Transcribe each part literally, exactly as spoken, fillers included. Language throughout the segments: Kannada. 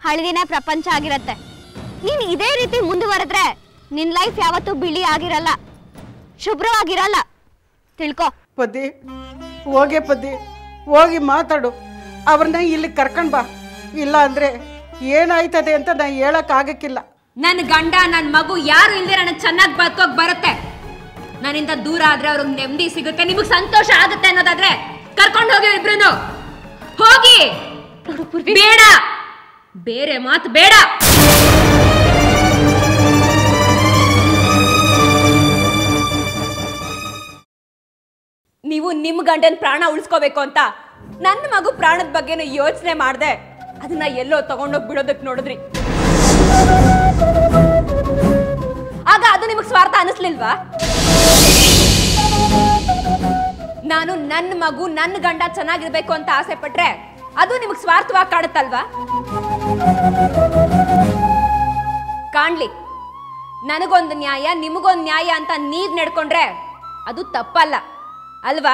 ಹಳದಿನೇ ಪ್ರಪಂಚ ಆಗಿರತ್ತೆ. ನೀನ್ ಇದೇ ರೀತಿ ಮುಂದುವರೆದ್ರೆ ನಿನ್ ಲೈಫ್ ಯಾವತ್ತೂ ಬಿಳಿ ಆಗಿರಲ್ಲ, ಶುಭ್ರವಾಗಿರಲ್ಲ, ತಿಳ್ಕೊ. ಪತಿ ಹೋಗೆ ಪತಿ, ಹೋಗಿ ಮಾತಾಡು, ಅವ್ರನ್ನ ಇಲ್ಲಿ ಕರ್ಕೊಂಡ್ ಬಾ. ಇಲ್ಲ ಅಂದ್ರೆ ಏನಾಯ್ತದೆ ಅಂತ ನಾ ಹೇಳಕ್ ಆಗಕ್ಕಿಲ್ಲ. ನನ್ನ ಗಂಡ ನನ್ನ ಮಗು ಯಾರು ಇಲ್ಲದೆ ನನಗೆ ಚೆನ್ನಾಗಿ ಬದುಕೋಕ್ ಬರುತ್ತೆ. ನನ್ನಿಂದ ದೂರ ಆದ್ರೆ ಅವ್ರಿಗೆ ನೆಮ್ಮದಿ ಸಿಗುತ್ತೆ, ನಿಮಗೆ ಸಂತೋಷ ಆಗುತ್ತೆ ಅನ್ನೋದಾದ್ರೆ ಕರ್ಕೊಂಡು ಹೋಗಿ ಇಬ್ರು ಹೋಗಿ. ಬೇಡ, ಬೇರೆ ಮಾತು ಬೇಡ. ನೀವು ನಿಮ್ಮ ಗಂಡನ ಪ್ರಾಣ ಉಳಿಸ್ಕೋಬೇಕು ಅಂತ ನನ್ನ ಮಗು ಪ್ರಾಣದ ಬಗ್ಗೆನೂ ಯೋಚನೆ ಮಾಡ್ದೆ ಅದನ್ನ ಎಲ್ಲೋ ತಗೊಂಡೋಗಿ ಬಿಡೋದಕ್ಕೆ ನೋಡಿದ್ರಿ. ಆಗ ಅದು ನಿಮಗೆ ಸ್ವಾರ್ಥ ಅನಿಸ್ಲಿಲ್ವಾ? ನಾನು ನನ್ನ ಮಗು ನನ್ನ ಗಂಡ ಚೆನ್ನಾಗಿರ್ಬೇಕು ಅಂತ ಆಸೆ ಪಟ್ರೆ ಅದು ನಿಮಗೆ ಸ್ವಾರ್ಥವಾಗಿ ಕಾಡುತ್ತಲ್ವಾ? ಕಾಣ್ಲಿ, ನನಗೊಂದು ನ್ಯಾಯ ನಿಮಗೊಂದು ನ್ಯಾಯ ಅಂತ ನೀವ್ ನಡ್ಕೊಂಡ್ರೆ ಅದು ತಪ್ಪಲ್ಲ ಅಲ್ವಾ?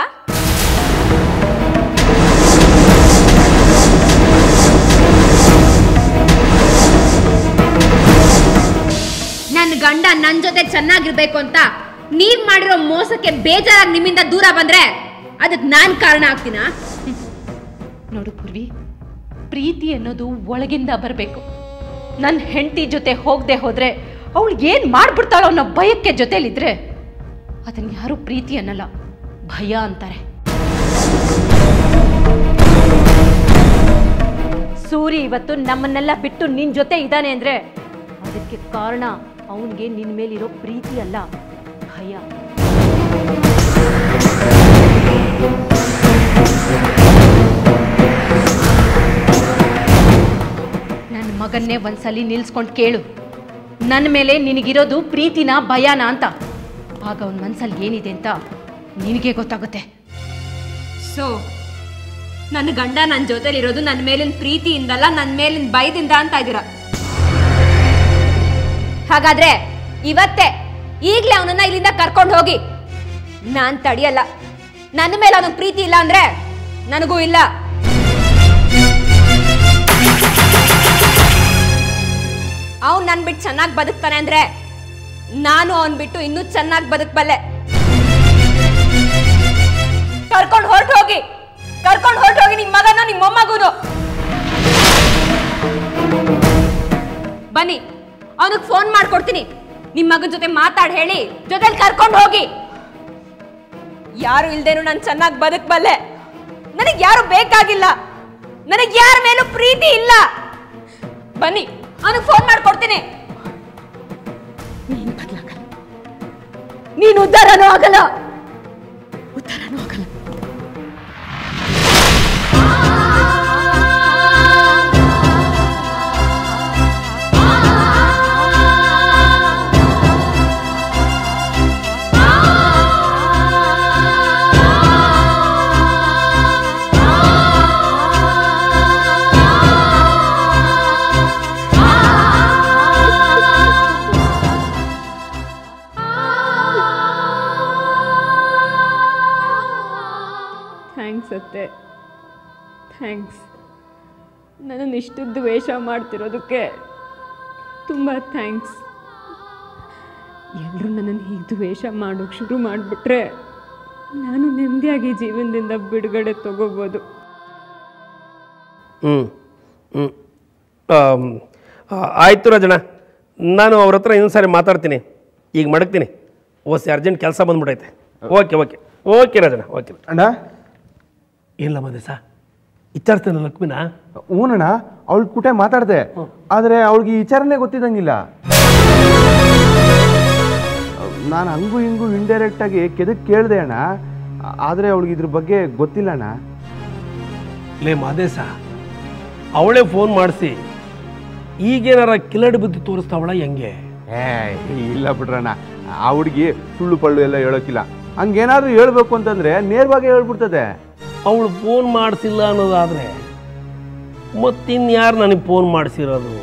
ನನ್ನ ಗಂಡ ನನ್ನ ಜೊತೆ ಚೆನ್ನಾಗಿರ್ಬೇಕು ಅಂತ ನೀವ್ ಮಾಡಿರೋ ಮೋಸಕ್ಕೆ ಬೇಜಾರಾಗಿ ನಿಮ್ಮಿಂದ ದೂರ ಬಂದ್ರೆ ಅದಕ್ಕೆ ನಾನ್ ಕಾರಣ ಆಗ್ತೀನಾ? ನೋಡು ಪೂರ್ವಿ, ಪ್ರೀತಿ ಅನ್ನೋದು ಒಳಗಿಂದ ಬರಬೇಕು. ನನ್ನ ಹೆಂಡತಿ ಜೊತೆ ಹೋಗದೆ ಹೋದ್ರೆ ಅವಳು ಏನ್ ಮಾಡ್ಬಿಡ್ತಾಳೋ ಅನ್ನೋ ಭಯಕ್ಕೆ ಜೊತೆಲಿದ್ರೆ ಅದನ್ನ ಯಾರು ಪ್ರೀತಿ ಅನ್ನಲ್ಲ, ಭಯ ಅಂತಾರೆ. ಸೂರಿ ಇವತ್ತು ನಮ್ಮನ್ನೆಲ್ಲ ಬಿಟ್ಟು ನಿನ್ ಜೊತೆ ಇದ್ದಾನೆ ಅಂದ್ರೆ ಅದಕ್ಕೆ ಕಾರಣ ಅವನಿಗೆ ನಿನ್ ಮೇಲಿರೋ ಪ್ರೀತಿ ಅಲ್ಲ, ಭಯ. ನನ್ನ ಮಗನ್ನೇ ಒಂದ್ಸಲಿ ನಿಲ್ಸ್ಕೊಂಡು ಕೇಳು, ನನ್ನ ಮೇಲೆ ನಿನಗಿರೋದು ಪ್ರೀತಿನ ಭಯನಾ ಅಂತ. ಆಗ ಅವನ ಮನ್ಸಲ್ಲಿ ಏನಿದೆ ಅಂತ ನಿನಗೆ ಗೊತ್ತಾಗುತ್ತೆ. ಸೊ ನನ್ನ ಗಂಡ ನನ್ನ ಜೊತೆಲಿರೋದು ನನ್ನ ಮೇಲಿನ ಪ್ರೀತಿಯಿಂದಲ್ಲ, ನನ್ನ ಮೇಲಿನ ಭಯದಿಂದ ಅಂತ ಇದ್ದೀರಾ? ಹಾಗಾದ್ರೆ ಇವತ್ತೇ ಈಗ್ಲೇ ಅವನನ್ನ ಇಲ್ಲಿಂದ ಕರ್ಕೊಂಡು ಹೋಗಿ. ನಾನ್ ತಡಿಯಲ್ಲ. ನನ್ನ ಮೇಲೆ ಅವನಿಗೆ ಪ್ರೀತಿ ಇಲ್ಲ ಅಂದ್ರೆ ನನಗೂ ಇಲ್ಲ. ಅವನ್ ನನ್ ಬಿಟ್ಟು ಚೆನ್ನಾಗಿ ಬದುಕ್ತಾನೆ ಅಂದ್ರೆ ನಾನು ಅವನ್ ಬಿಟ್ಟು ಇನ್ನೂ ಚೆನ್ನಾಗಿ ಬದುಕಬಲ್ಲೆ. ಕರ್ಕೊಂಡು ಹೊರಟು ಹೋಗಿ, ಕರ್ಕೊಂಡು ಹೊರಟು ಹೋಗಿ ನಿಮ್ ಮಗನೋ ನಿಮ್ಮ ಮೊಮ್ಮಗೂನು. ಬನ್ನಿ, ಅವನಿಗೆ ಫೋನ್ ಮಾಡ್ಕೊಡ್ತೀನಿ. ನಿಮ್ ಮಗನ ಜೊತೆ ಮಾತಾಡಿ ಹೇಳಿ ಜೊತೆಲಿ ಕರ್ಕೊಂಡು ಹೋಗಿ. ಯಾರು ಇಲ್ದೇನು ನಾನು ಚೆನ್ನಾಗಿ ಬದುಕಬಲ್ಲೆ. ನನಗೆ ಯಾರು ಬೇಕಾಗಿಲ್ಲ, ನನಗೆ ಯಾರ ಮೇಲೂ ಪ್ರೀತಿ ಇಲ್ಲ. ಬನ್ನಿ, ಅವನಿಗೆ ಫೋನ್ ಮಾಡ್ಕೊಡ್ತೀನಿ. ನೀನು ಬದಲಾಗಲ್ಲ, ನೀನು ಉದ್ಧಾರನೂ ಆಗಲ್ಲ, ಉದ್ಧಾರನೂ ಆಗಲ್ಲ. ಅತ್ತೆ, ಥ್ಯಾಂಕ್ಸ್. ನನ್ನನ್ನು ಇಷ್ಟು ದ್ವೇಷ ಮಾಡ್ತಿರೋದಕ್ಕೆ ತುಂಬ ಥ್ಯಾಂಕ್ಸ್. ಎಲ್ಲರೂ ನನ್ನನ್ನು ಹೀಗೆ ದ್ವೇಷ ಮಾಡೋಕ್ಕೆ ಶುರು ಮಾಡಿಬಿಟ್ರೆ ನಾನು ನೆಮ್ಮದಿಯಾಗಿ ಜೀವನದಿಂದ ಬಿಡುಗಡೆ ತಗೋಬೋದು. ಹ್ಞೂ ಹ್ಞೂ ಆಯಿತು ರಾಜಣ್ಣ, ನಾನು ಅವ್ರ ಹತ್ರ ಇನ್ನೊಂದು ಸಾರಿ ಮಾತಾಡ್ತೀನಿ. ಈಗ ಮಡಗ್ತೀನಿ, ಓಸಿ ಅರ್ಜೆಂಟ್ ಕೆಲಸ ಬಂದ್ಬಿಟ್ಟೈತೆ. Okay okay okay Rajanna, okay ಅಣ್ಣ. ಇಲ್ಲ ಮದೇಶ ವಿಚಾರಿಸ್ತಾನೆ ಲಕ್ಷ್ಮಿನ? ಹ್ಞೂನಣ್ಣ, ಅವಳ ಕೂಟ ಮಾತಾಡಿದೆ, ಆದರೆ ಅವಳಿಗೆ ಈ ವಿಚಾರನೇ ಗೊತ್ತಿದ್ದಂಗಿಲ್ಲ. ನಾನು ಹಂಗೂ ಹಿಂಗೂ ಇಂಡೈರೆಕ್ಟಾಗಿ ಕೆದಕ್ಕೆ ಕೇಳಿದೆ ಅಣ್ಣ, ಆದರೆ ಅವಳಿಗೆ ಇದ್ರ ಬಗ್ಗೆ ಗೊತ್ತಿಲ್ಲ ಅಣ್ಣ. ಲೇ ಮಾದೇಶ, ಅವಳೇ ಫೋನ್ ಮಾಡಿಸಿ ಈಗೇನಾರ ಕಿಲಡಿ ಬುದ್ಧಿ ತೋರಿಸ್ತಾವಳ ಹೆಂಗೆ? ಏ ಇಲ್ಲ ಬಿಡ್ರಣ್ಣ, ಆ ಹುಡುಗಿ ಸುಳ್ಳು ಪಳ್ಳು ಎಲ್ಲ ಹೇಳೋಕ್ಕಿಲ್ಲ. ಹಂಗೇನಾದ್ರೂ ಹೇಳ್ಬೇಕು ಅಂತಂದ್ರೆ ನೇರವಾಗಿ ಹೇಳ್ಬಿಡ್ತದೆ. ಅವಳು ಫೋನ್ ಮಾಡಿಸಿಲ್ಲ ಅನ್ನೋದಾದರೆ ಮತ್ತಿನ್ಯಾರು ನನಗೆ ಫೋನ್ ಮಾಡಿಸಿರೋದು?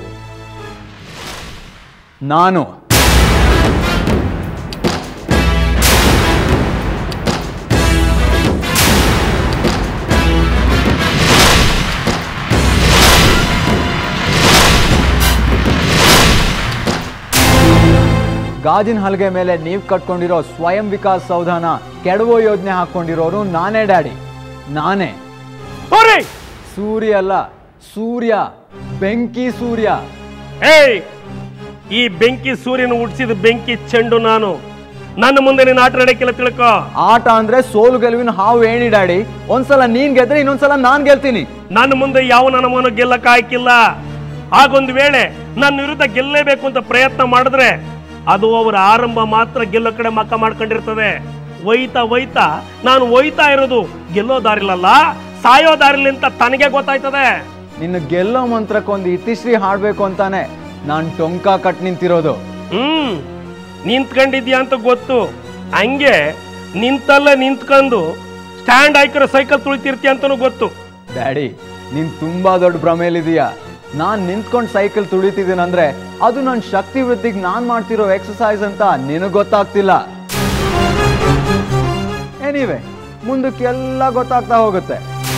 ನಾನು. ಗಾಜಿನ ಹಲಗೆ ಮೇಲೆ ನೀವು ಕಟ್ಕೊಂಡಿರೋ ಸ್ವಯಂ ವಿಕಾಸ್ ಸೌಧನ ಕೆಡವೋ ಯೋಜನೆ ಹಾಕೊಂಡಿರೋರು ನಾನೇ ಡ್ಯಾಡಿ, ನಾನೇ. ಸೂರ್ಯ ಅಲ್ಲ, ಸೂರ್ಯ, ಬೆಂಕಿ ಸೂರ್ಯ. ಏಯ್, ಈ ಬೆಂಕಿ ಸೂರ್ಯನ ಹುಟ್ಟಿಸಿದ ಬೆಂಕಿ ಚೆಂಡು ನಾನು. ನನ್ನ ಮುಂದೆ ನೀನು ಆಟ ಆಡಕ್ಕಿಲ್ಲ, ತಿಳ್ಕೊ. ಆಟ ಅಂದ್ರೆ ಸೋಲು ಗೆಲುವಿನ ಹಾವು ಏಣಿ ಡ್ಯಾಡಿ. ಒಂದ್ಸಲ ನೀನ್ ಗೆದ್ರೆ ಇನ್ನೊಂದ್ಸಲ ನಾನ್ ಗೆಲ್ತೀನಿ. ನನ್ನ ಮುಂದೆ ಯಾವ ನನ್ನ ಮನ ಗೆಲ್ಲಕ್ಕ ಆಯ್ಕಿಲ್ಲ. ಆಗೊಂದು ವೇಳೆ ನನ್ನ ವಿರುದ್ಧ ಗೆಲ್ಲೇಬೇಕು ಅಂತ ಪ್ರಯತ್ನ ಮಾಡಿದ್ರೆ ಅದು ಅವರ ಆರಂಭ ಮಾತ್ರ. ಗೆಲ್ಲೋ ಕಡೆ ಮಕ್ಕ ಮಾಡ್ಕೊಂಡಿರ್ತದೆ. ಒಯ್ತಾ ಒಯ್ತಾ ನಾನು ಒಯ್ತಾ ಇರೋದು ಗೆಲ್ಲೋ ದಾರಿಲಲ್ಲ, ಸಾಯೋ ದಾರಿಲಿ ಅಂತ ತನಗೆ ಗೊತ್ತಾಯ್ತದೆ. ನಿನ್ನ ಗೆಲ್ಲೋ ಮಂತ್ರಕ್ಕೊಂದು ಇತಿಶ್ರೀ ಹಾಡ್ಬೇಕು ಅಂತಾನೆ ನಾನ್ ಟೊಂಕ ಕಟ್ ನಿಂತಿರೋದು. ಹ್ಮ್ ನಿಂತ್ಕೊಂಡಿದ್ಯಾ ಅಂತ ಗೊತ್ತು. ಹಂಗೆ ನಿಂತಲ್ಲ ನಿಂತ್ಕೊಂಡು ಸ್ಟ್ಯಾಂಡ್ ಹಾಕಿರೋ ಸೈಕಲ್ ತುಳಿತಿರ್ತೀಯ ಅಂತಾನು ಗೊತ್ತು. ಡ್ಯಾಡಿ, ನೀನ್ ತುಂಬಾ ದೊಡ್ಡ ಭ್ರಮೆಯಲ್ಲಿದೀಯ. ನಾನ್ ನಿಂತ್ಕೊಂಡು ಸೈಕಲ್ ತುಳಿತಿದ್ದೀನಂದ್ರೆ ಅದು ನನ್ನ ಶಕ್ತಿ ವೃದ್ಧಿಗೆ ನಾನ್ ಮಾಡ್ತಿರೋ ಎಕ್ಸಸೈಸ್ ಅಂತ ನಿನಗ್ ಗೊತ್ತಾಗ್ತಿಲ್ಲ. ಎನಿವೆ, ಮುಂದಕ್ಕೆಲ್ಲ ಗೊತ್ತಾಗ್ತಾ ಹೋಗುತ್ತೆ.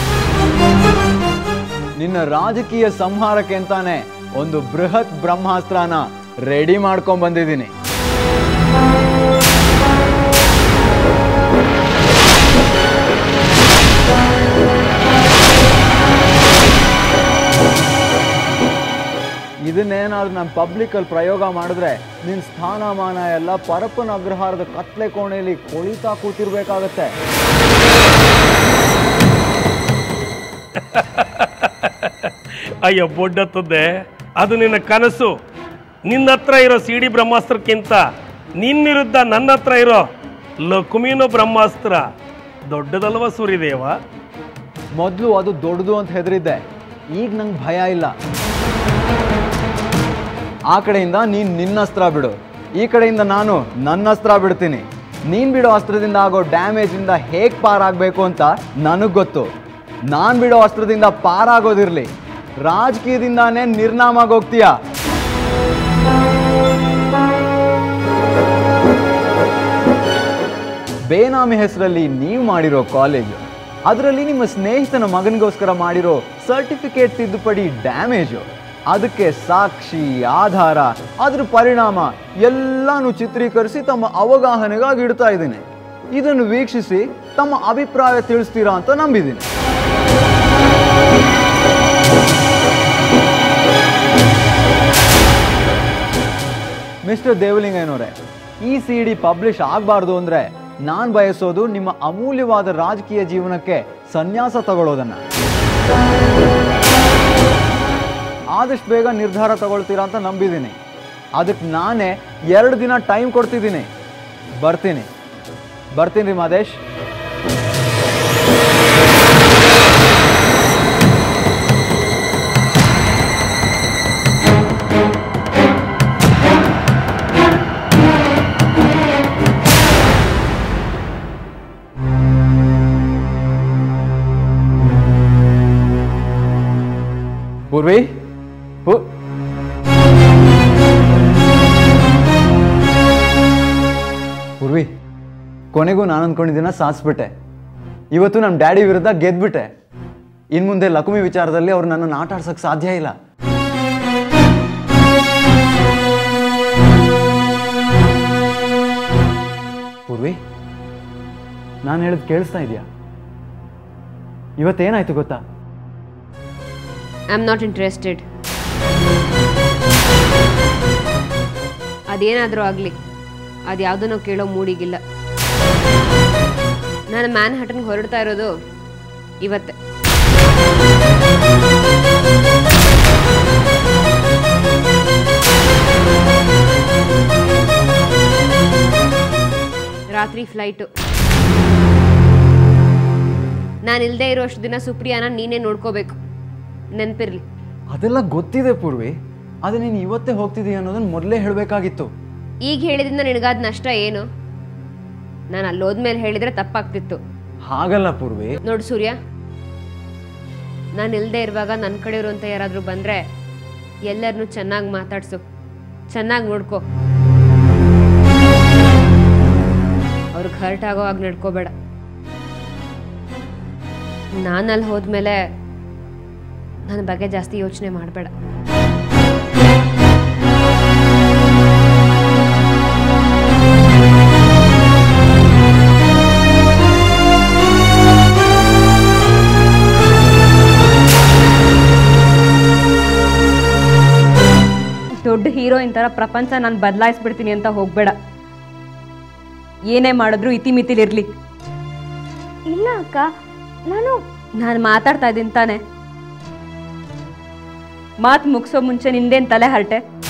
ನಿನ್ನ ರಾಜಕೀಯ ಸಂಹಾರಕ್ಕೆ ಅಂತಾನೆ ಒಂದು ಬೃಹತ್ ಬ್ರಹ್ಮಾಸ್ತ್ರನ ರೆಡಿ ಮಾಡ್ಕೊಂಡ್ ಬಂದಿದ್ದೀನಿ. ಇದನ್ನೇನಾದ್ರೂ ನಾನು ಪಬ್ಲಿಕ್ ಅಲ್ಲಿ ಪ್ರಯೋಗ ಮಾಡಿದ್ರೆ ನಿನ್ ಸ್ಥಾನಮಾನ ಎಲ್ಲ ಪರಪ್ಪನ ಅಗ್ರಹಾರದ ಕತ್ಲೆ ಕೋಣೆಯಲ್ಲಿ ಕೊಳಿತಾ ಕೂತಿರ್ಬೇಕಾಗತ್ತೆ. ಅಯ್ಯೋ ಬೊಡ್ಡತ್ತದೆ, ಅದು ನಿನ್ನ ಕನಸು. ನಿನ್ನ ಹತ್ರ ಇರೋ ಸಿಡಿ ಬ್ರಹ್ಮಾಸ್ತ್ರಕ್ಕಿಂತ ನಿನ್ನ ವಿರುದ್ಧ ನನ್ನ ಹತ್ರ ಇರೋ ಲಕುಮಿನೋ ಬ್ರಹ್ಮಾಸ್ತ್ರ ದೊಡ್ಡದಲ್ವ ಸೂರ್ಯದೇವ? ಮೊದಲು ಅದು ದೊಡ್ಡದು ಅಂತ ಹೆದರಿದ್ದೆ, ಈಗ ನಂಗೆ ಭಯ ಇಲ್ಲ. ಆ ಕಡೆಯಿಂದ ನೀನ್ ನಿನ್ನ ಅಸ್ತ್ರ ಬಿಡು, ಈ ಕಡೆಯಿಂದ ನಾನು ನನ್ನ ಅಸ್ತ್ರ ಬಿಡ್ತೀನಿ. ನೀನ್ ಬಿಡೋ ಅಸ್ತ್ರದಿಂದ ಆಗೋ ಡ್ಯಾಮೇಜ್ ಇಂದ ಹೇಗ್ ಪಾರಾಗಬೇಕು ಅಂತ ನನಗ್ ಗೊತ್ತು. ನಾನ್ ಬಿಡೋ ಅಸ್ತ್ರದಿಂದ ಪಾರಾಗೋದಿರ್ಲಿ, ರಾಜಕೀಯದಿಂದಾನೇ ನಿರ್ನಾಮ ಆಗೋಗ್ತೀಯ. ಬೇನಾಮಿ ಹೆಸರಲ್ಲಿ ನೀವು ಮಾಡಿರೋ ಕಾಲೇಜು, ಅದರಲ್ಲಿ ನಿಮ್ಮ ಸ್ನೇಹಿತನ ಮಗನಿಗೋಸ್ಕರ ಮಾಡಿರೋ ಸರ್ಟಿಫಿಕೇಟ್ ತಿದ್ದುಪಡಿ ಡ್ಯಾಮೇಜು, ಅದಕ್ಕೆ ಸಾಕ್ಷಿ, ಆಧಾರ, ಅದ್ರ ಪರಿಣಾಮ ಎಲ್ಲಾನು ಚಿತ್ರೀಕರಿಸಿ ತಮ್ಮ ಅವಗಾಹನೆಗಾಗಿ ಇಡ್ತಾ ಇದ್ದೀನಿ. ಇದನ್ನು ವೀಕ್ಷಿಸಿ ತಮ್ಮ ಅಭಿಪ್ರಾಯ ತಿಳಿಸ್ತೀರಾ ಅಂತ ನಂಬಿದ್ದೀನಿ. ಮಿಸ್ಟರ್ ದೇವಲಿಂಗಯ್ಯನವರೇ, ಈ ಸಿ ಡಿ ಪಬ್ಲಿಷ್ ಆಗಬಾರ್ದು ಅಂದ್ರೆ ನಾನು ಬಯಸೋದು ನಿಮ್ಮ ಅಮೂಲ್ಯವಾದ ರಾಜಕೀಯ ಜೀವನಕ್ಕೆ ಸನ್ಯಾಸ ತಗೊಳ್ಳೋದನ್ನ. ಆದಷ್ಟು ಬೇಗ ನಿರ್ಧಾರ ತಗೊಳ್ತೀರಾ ಅಂತ ನಂಬಿದ್ದೀನಿ. ಅದಕ್ಕೆ ನಾನೇ ಎರಡು ದಿನ ಟೈಮ್ ಕೊಡ್ತಿದ್ದೀನಿ. ಬರ್ತೀನಿ ಬರ್ತೀನಿ ರೀ ಮಾದೇಶ್. ಪೂರ್ವಿ, ಪೂರ್ವಿ, ಕೊನೆಗೂ ನಾನು ಅಂದ್ಕೊಂಡಿದ್ದೀನ ಸಾಧಿಸ್ಬಿಟ್ಟೆ. ಇವತ್ತು ನಮ್ಮ ಡ್ಯಾಡಿ ವಿರುದ್ಧ ಗೆದ್ಬಿಟ್ಟೆ. ಇನ್ ಮುಂದೆ ಲಕ್ಷ್ಮಿ ವಿಚಾರದಲ್ಲಿ ಅವ್ರು ನನ್ನನ್ನು ಆಟ ಆಡ್ಸಕ್ ಸಾಧ್ಯ ಇಲ್ಲ. ಪೂರ್ವಿ, ನಾನು ಹೇಳದ್ ಕೇಳಿಸ್ತಾ ಇದೆಯಾ? ಇವತ್ತೇನಾಯ್ತು ಗೊತ್ತಾ? I am not interested. ಅದೇನಾದರೂ ಆಗಲಿ, ಅದು ಯಾವುದನ್ನೋ ಕೇಳೋ ಮೂಡಿಗಿಲ್ಲ. ನಾನು ಮ್ಯಾನ್ ಹಟನ್ಗೆ ಹೊರಡ್ತಾ ಇರೋದು ಇವತ್ತೇ. ರಾತ್ರಿ ಫ್ಲೈಟು. ನಾನು ಇಲ್ಲದೆ ಇರೋ ಅಷ್ಟು ದಿನ ಸುಪ್ರಿಯಾನ ನೀನೇ ನೋಡ್ಕೋಬೇಕು, ನೆನಪಿರ್ಲಿ. ಅದೆಲ್ಲ ಗೊತ್ತಿದೆ ಪೂರ್ವಿ, ಆದರೆ ನೀನು ಇವತ್ತೇ ಹೋಗ್ತಿದ್ದೀಯ ಅನ್ನೋದನ್ನ ಮೊದಲೇ ಹೇಳಬೇಕಾಗಿತ್ತು. ಈಗ ಹೇಳಿದ್ರಿಂದ ನಿನಗಾದ ನಷ್ಟ ಏನು? ನಾನು ಅಲ್ಲೋದ್ಮೇಲೆ ಹೇಳಿದ್ರೆ ತಪ್ಪಾಗ್ತಿತ್ತು. ಹಾಗಲ್ಲ ಪೂರ್ವಿ. ನೋಡು ಸೂರ್ಯ, ನಾನು ಇಲ್ಲದೆ ಇರುವಾಗ ನನ್ನ ಕಡೆ ಇರುವಂತ ಯಾರಾದರೂ ಬಂದ್ರೆ ಎಲ್ಲರನ್ನೂ ಚೆನ್ನಾಗಿ ಮಾತಾಡ್ಸು, ಚೆನ್ನಾಗಿ ನೋಡ್ಕೋ. ಅವ್ರಿಗೆ ಹರ್ಟ್ ಆಗೋ ಹಾಗೆ ನಡ್ಕೋಬೇಡ. ನಾನಲ್ಲಿ ಹೋದ್ಮೇಲೆ ನನ್ನ ಬಗ್ಗೆ ಜಾಸ್ತಿ ಯೋಚನೆ ಮಾಡಬೇಡ. ಹೀರೋಯಿನ್ ಥರ ಪ್ರಪಂಚ ನಾನು ಬದಲಾಯಿಸ್ಬಿಡ್ತೀನಿ ಅಂತ ಹೋಗ್ಬೇಡ. ಏನೇ ಮಾಡಿದ್ರು ಇತಿಮಿತಿಲಿರ್ಲಿ. ಇಲ್ಲ ಅಕ್ಕ, ನಾನು ನಾನು ಮಾತಾಡ್ತಾ ಇದ್ದೀನಿ ತಾನೆ. ಮಾತು ಮುಗಿಸೋ ಮುಂಚೆ ನಿಂದೇನು ತಲೆ ಹರಟೆ?